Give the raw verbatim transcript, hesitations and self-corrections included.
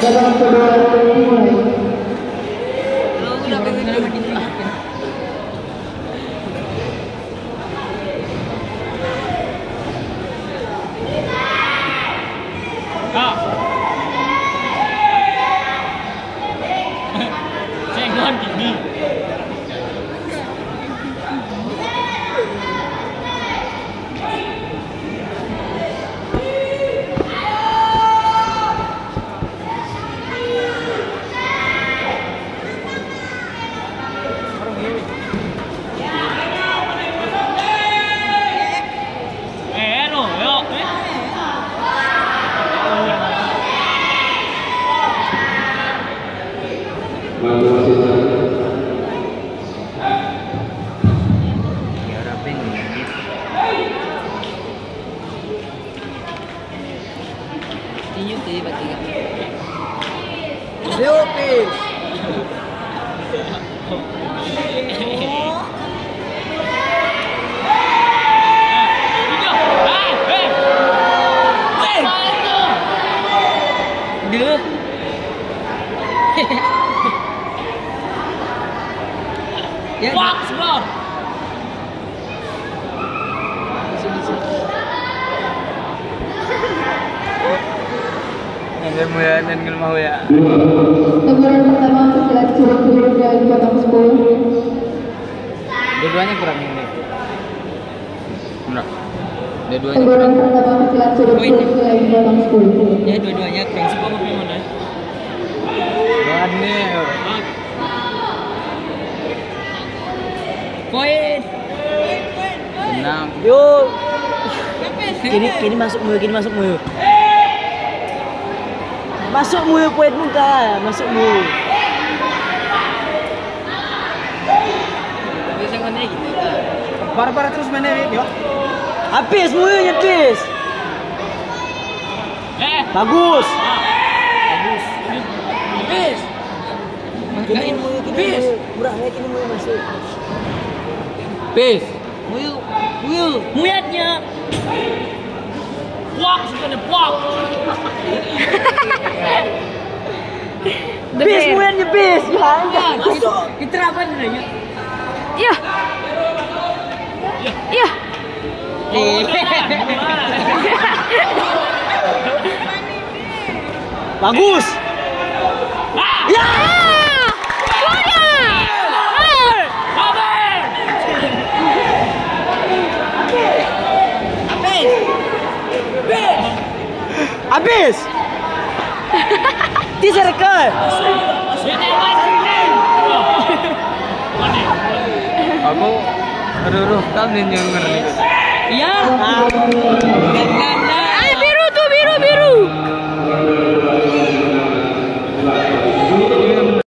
babak kedua dimulai. Cengon gini. Leopis. Dia. Ya, wah, sebelum. Yang mau ya, dan kalau mau ya. Teguran pertama untuk laki Surabaya dari babak sepuluh. Dua-duanya kurang ini. Benar. Dua-duanya Teguran kurang. pertama untuk laki Surabaya dari babak sepuluh. Ya, dua-duanya kurang sepuluh apa mana? Buat nih. Poin. Enam. Yuk. Kini kini masuk mu, kini masuk mu. Masuk mu poin muka, masuk mu. Bisa kan gitu. Bar-bar terus mana ni, yo? Habis mu nya habis. Eh, Bagus. bagus. Habis. Kini mu Bis. murah lagi kini mu masuk. Bis. Muyu, muyu, muyatnya. Wak, sebenarnya wak. Bis mu yang bis. Ya, Masuk. Kita apa nih? Ya. Ya. Bagus. Ya. Habis. Teaser ke. Aku aduh kan yang ngeri. Iya. Ah. Dengan